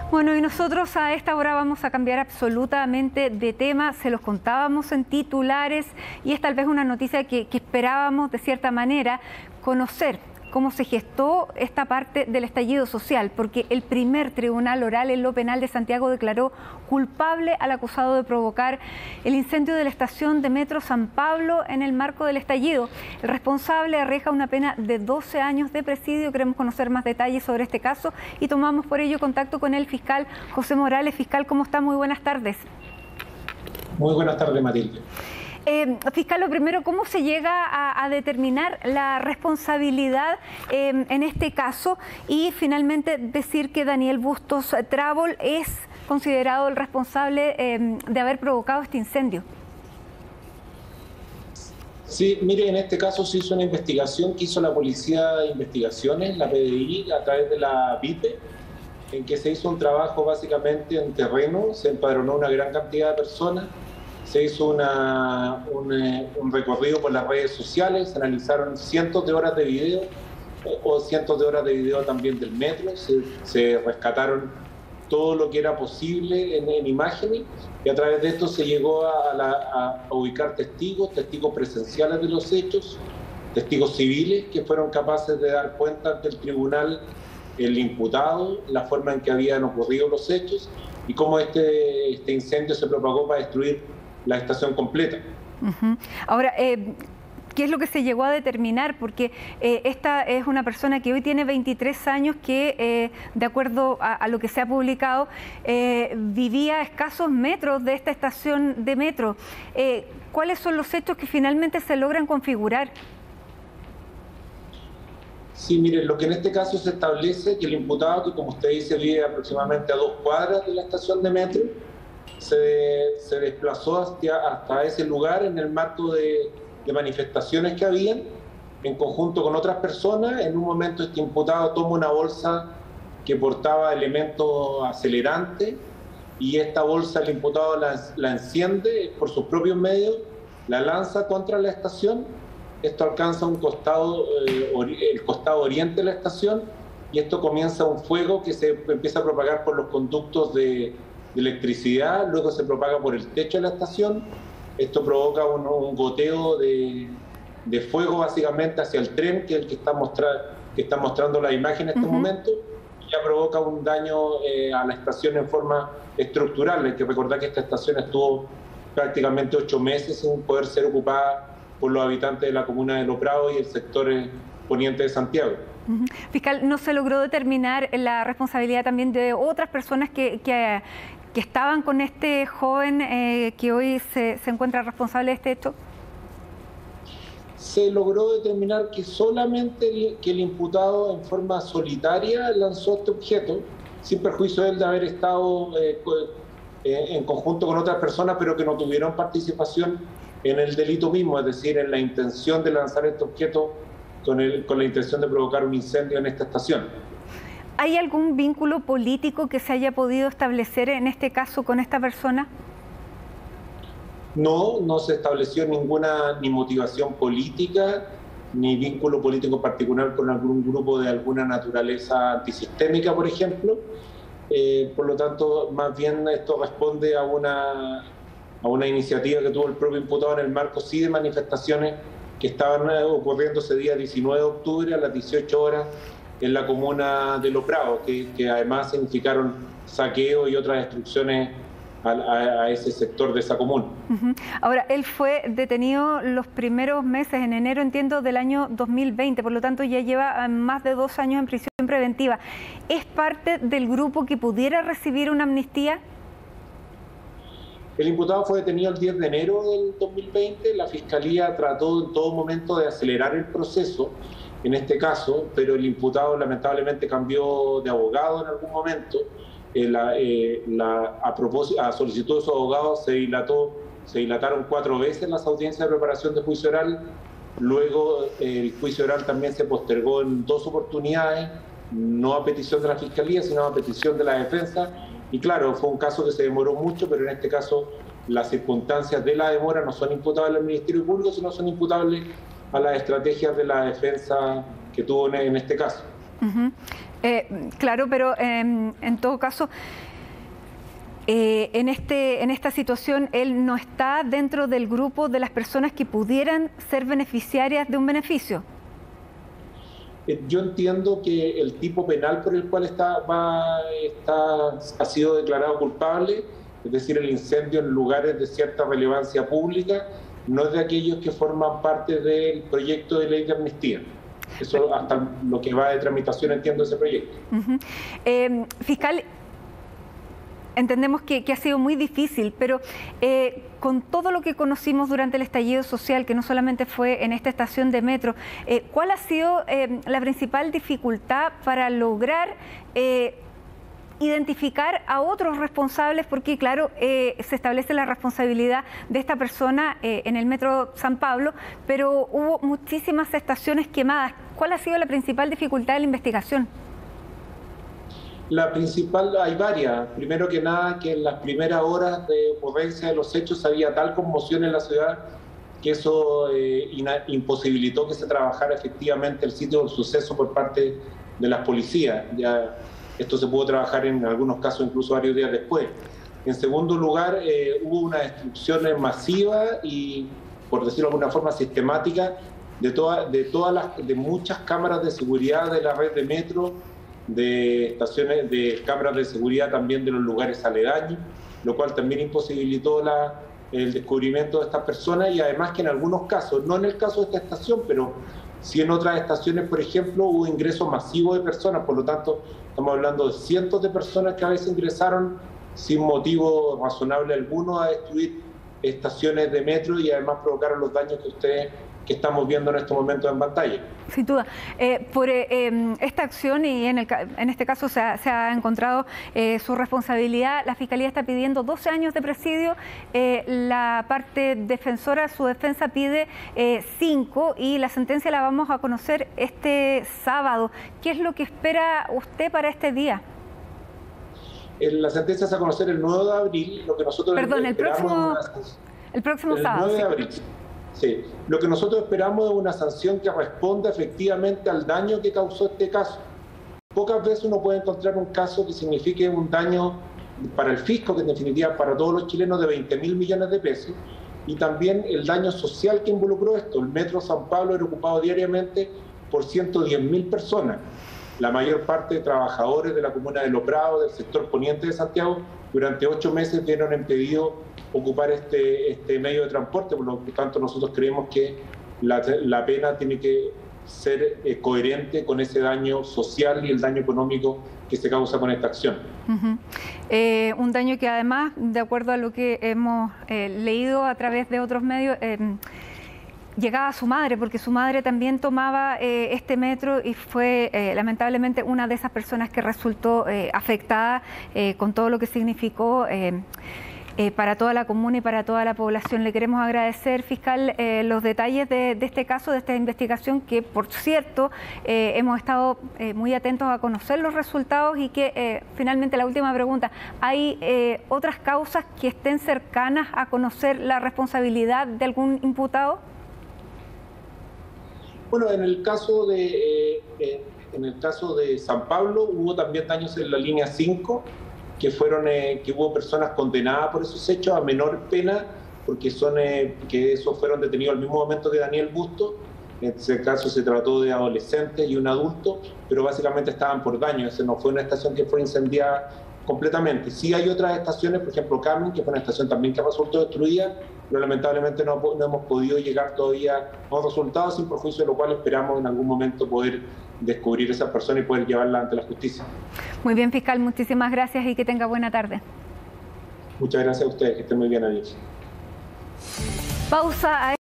Bueno, y nosotros a esta hora vamos a cambiar absolutamente de tema. Se los contábamos en titulares y es tal vez una noticia que esperábamos de cierta manera conocer cómo se gestó esta parte del estallido social, porque el primer tribunal oral en lo penal de Santiago declaró culpable al acusado de provocar el incendio de la estación de metro San Pablo en el marco del estallido. El responsable arriesga una pena de 12 años de presidio. Queremos conocer más detalles sobre este caso y tomamos por ello contacto con el fiscal José Morales. Fiscal, ¿cómo está? Muy buenas tardes. Muy buenas tardes, Matilde. Fiscal, lo primero, ¿cómo se llega a determinar la responsabilidad en este caso? Y finalmente decir que Daniel Bustos Trabol es considerado el responsable de haber provocado este incendio. Sí, mire, en este caso se hizo una investigación que hizo la Policía de Investigaciones, la PDI, a través de la VIPE, en que se hizo un trabajo básicamente en terreno, se empadronó una gran cantidad de personas. Se hizo un recorrido por las redes sociales, se analizaron cientos de horas de video o cientos de horas de video también del metro, se rescataron todo lo que era posible en imágenes y a través de esto se llegó a ubicar testigos presenciales de los hechos, testigos civiles que fueron capaces de dar cuenta ante el tribunal el imputado, la forma en que habían ocurrido los hechos y cómo este incendio se propagó para destruir la estación completa. Ahora, ¿qué es lo que se llegó a determinar? Porque esta es una persona que hoy tiene 23 años que, de acuerdo a lo que se ha publicado, vivía a escasos metros de esta estación de metro. ¿Cuáles son los hechos que finalmente se logran configurar? Sí, mire, lo que en este caso se establece que el imputado, que como usted dice vive aproximadamente a 2 cuadras de la estación de metro, se desplazó hasta ese lugar en el marco de manifestaciones que habían, en conjunto con otras personas. En un momento este imputado toma una bolsa que portaba elementos acelerantes y esta bolsa el imputado la enciende por sus propios medios, la lanza contra la estación. Esto alcanza el costado oriente de la estación y esto comienza un fuego que se empieza a propagar por los conductos de electricidad, luego se propaga por el techo de la estación. Esto provoca un goteo de fuego básicamente hacia el tren, que es el que está mostrando la imagen en este momento, y ya provoca un daño a la estación en forma estructural. Hay que recordar que esta estación estuvo prácticamente 8 meses sin poder ser ocupada por los habitantes de la comuna de Los Prados y el sector poniente de Santiago. Fiscal, ¿no se logró determinar la responsabilidad también de otras personas que estaban con este joven que hoy se encuentra responsable de este hecho? Se logró determinar que solamente el imputado en forma solitaria lanzó este objeto, sin perjuicio de él de haber estado en conjunto con otras personas, pero que no tuvieron participación en el delito mismo, es decir, en la intención de lanzar este objeto con la intención de provocar un incendio en esta estación. ¿Hay algún vínculo político que se haya podido establecer en este caso con esta persona? No se estableció ni motivación política, ni vínculo político particular con algún grupo de alguna naturaleza antisistémica, por ejemplo. Por lo tanto, más bien esto responde a una iniciativa que tuvo el propio imputado en el marco sí de manifestaciones que estaban ocurriendo ese día 19 de octubre a las 18 horas en la comuna de Los Prados, que además significaron saqueo y otras destrucciones a ese sector de esa comuna. Ahora, él fue detenido los primeros meses, en enero, entiendo, del año 2020, por lo tanto ya lleva más de 2 años en prisión preventiva. ¿Es parte del grupo que pudiera recibir una amnistía? El imputado fue detenido el 10 de enero del 2020. La Fiscalía trató en todo momento de acelerar el proceso en este caso, pero el imputado lamentablemente cambió de abogado en algún momento. A solicitud de su abogado se dilataron 4 veces las audiencias de preparación de juicio oral. Luego el juicio oral también se postergó en 2 oportunidades, no a petición de la Fiscalía, sino a petición de la defensa. Y claro, fue un caso que se demoró mucho, pero en este caso las circunstancias de la demora no son imputables al Ministerio Público, sino son imputables a las estrategias de la defensa que tuvo en este caso. Claro, pero en todo caso, en esta situación, él no está dentro del grupo de las personas que pudieran ser beneficiarias de un beneficio. Yo entiendo que el tipo penal por el cual ha sido declarado culpable, es decir, el incendio en lugares de cierta relevancia pública, no es de aquellos que forman parte del proyecto de ley de amnistía. Eso hasta lo que va de tramitación entiendo ese proyecto. Fiscal, entendemos que ha sido muy difícil, pero con todo lo que conocimos durante el estallido social, que no solamente fue en esta estación de metro, ¿cuál ha sido la principal dificultad para lograr identificar a otros responsables? Porque claro, se establece la responsabilidad de esta persona en el metro San Pablo, pero hubo muchísimas estaciones quemadas. ¿Cuál ha sido la principal dificultad de la investigación? La principal, hay varias. Primero que nada, que en las primeras horas de ocurrencia de los hechos había tal conmoción en la ciudad que eso imposibilitó que se trabajara efectivamente el sitio del suceso por parte de las policías. Ya esto se pudo trabajar en algunos casos incluso varios días después. En segundo lugar, hubo una destrucción masiva y, por decirlo de alguna forma, sistemática de muchas cámaras de seguridad de la red de metro, de estaciones, de cámaras de seguridad también de los lugares aledaños, lo cual también imposibilitó el descubrimiento de estas personas, y además que en algunos casos, no en el caso de esta estación, pero sí en otras estaciones, por ejemplo, hubo ingreso masivo de personas, por lo tanto estamos hablando de cientos de personas que a veces ingresaron sin motivo razonable alguno a destruir estaciones de metro y además provocaron los daños que estamos viendo en estos momentos en pantalla. Sin duda. Por esta acción y en este caso se ha encontrado su responsabilidad, la Fiscalía está pidiendo 12 años de presidio, la parte defensora, su defensa pide 5 y la sentencia la vamos a conocer este sábado. ¿Qué es lo que espera usted para este día? La sentencia se va a conocer el 9 de abril, lo que nosotros el próximo sábado. El 9 de abril. Sí, lo que nosotros esperamos es una sanción que responda efectivamente al daño que causó este caso. Pocas veces uno puede encontrar un caso que signifique un daño para el fisco, que en definitiva para todos los chilenos, de 20.000 millones de pesos, y también el daño social que involucró esto. El metro San Pablo era ocupado diariamente por 110.000 personas, la mayor parte de trabajadores de la comuna de Los Prados, del sector poniente de Santiago. Durante 8 meses vieron impedido ocupar este medio de transporte, por lo tanto nosotros creemos que la pena tiene que ser coherente con ese daño social y el daño económico que se causa con esta acción. Un daño que además, de acuerdo a lo que hemos leído a través de otros medios, llegaba a su madre, porque su madre también tomaba este metro y fue lamentablemente una de esas personas que resultó afectada con todo lo que significó para toda la comuna y para toda la población. Le queremos agradecer, fiscal, los detalles de este caso, de esta investigación, que por cierto hemos estado muy atentos a conocer los resultados y que finalmente, la última pregunta, ¿hay otras causas que estén cercanas a conocer la responsabilidad de algún imputado? Bueno, en el caso de San Pablo hubo también daños en la línea 5, que hubo personas condenadas por esos hechos a menor pena, porque esos fueron detenidos al mismo momento que Daniel Bustos. En ese caso se trató de adolescentes y un adulto, pero básicamente estaban por daño. Ese no fue una estación que fue incendiada completamente. Sí hay otras estaciones, por ejemplo Carmen, que fue una estación también que resultó destruida, pero lamentablemente no hemos podido llegar todavía a los resultados, sin perjuicio de lo cual esperamos en algún momento poder descubrir a esa persona y poder llevarla ante la justicia. Muy bien, fiscal, muchísimas gracias y que tenga buena tarde. Muchas gracias a ustedes, que estén muy bien, adiós. Pausa.